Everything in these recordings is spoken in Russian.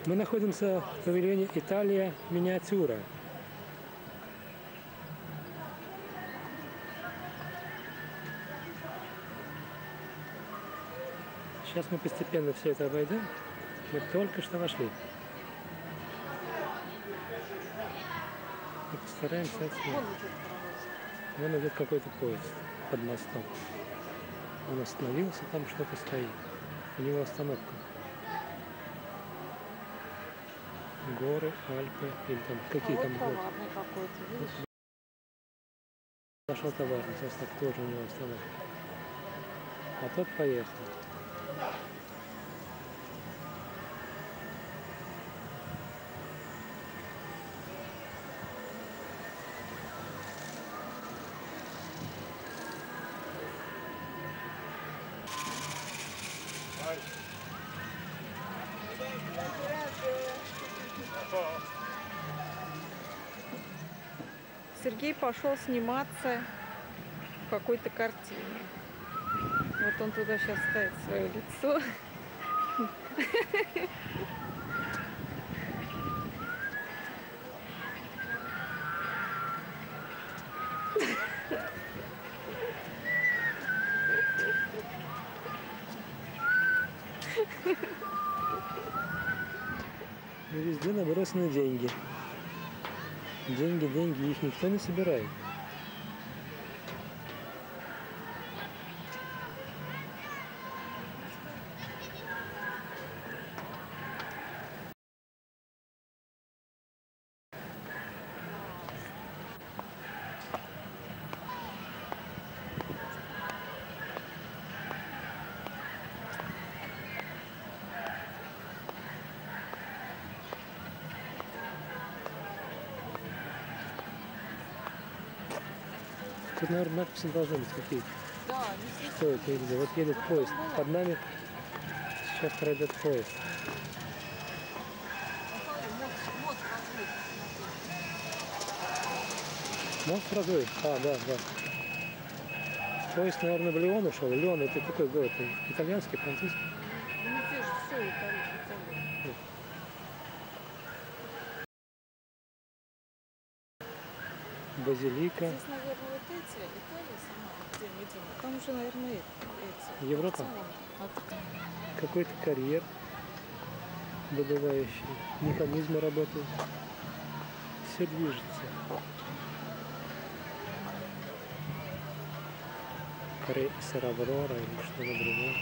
Мы находимся в павильоне «Италия миниатюра». Сейчас мы постепенно все это обойдем. Мы только что вошли. И постараемся отсюда. Вон идет какой-то поезд под мостом. Он остановился, там что-то стоит. У него остановка. Горы, Альпы или там какие там горы. Товарный какой-то, видишь? Пошел товарный состав, тоже у него остановка. А тот поехал. Сергей пошел сниматься в какой-то картине. Вот он туда сейчас ставит свое лицо. И везде набросаны деньги. Деньги, деньги, их никто не собирает. Тут, наверное, надписи должны быть какие-то. Да, Что это и где? Вот едет поезд. Под нами сейчас пройдет поезд. Мост разводит? А, да, да. Поезд, наверное, в Лион ушел. Лион это какой город? Итальянский, французский? ну здесь же все Италия. Базилика. Здесь, наверное, вот эти, Италия сама, где мы идем. Там уже, наверное, эти. Европа? Какой-то карьер добывающий. Механизмы работают. Все движется. Крейсер Аврора или что-то другое.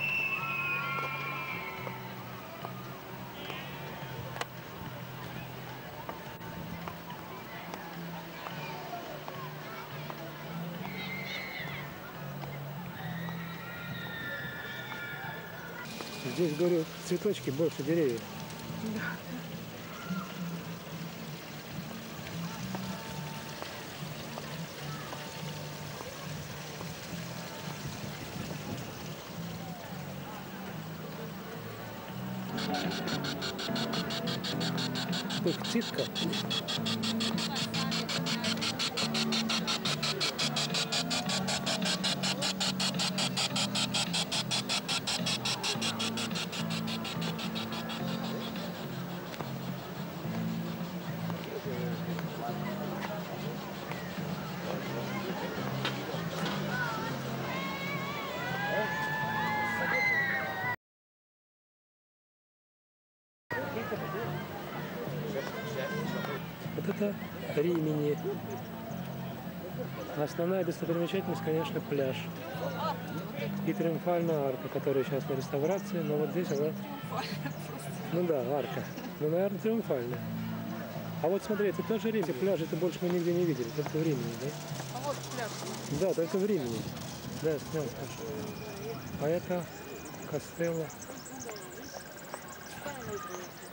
Здесь, говорю, цветочки больше деревьев. Да. Что, птичка? Вот это Римини. Основная достопримечательность, конечно, пляж. И триумфальная арка, которая сейчас на реставрации, но вот здесь она... Ну да, арка. Ну, наверное, триумфальная. А вот смотри, это тоже Рим. Пляжи это больше мы нигде не видели, только в Римини, да? А вот пляж. Да, только в Римини. Да, снял тоже. А это Кастелло. Ставим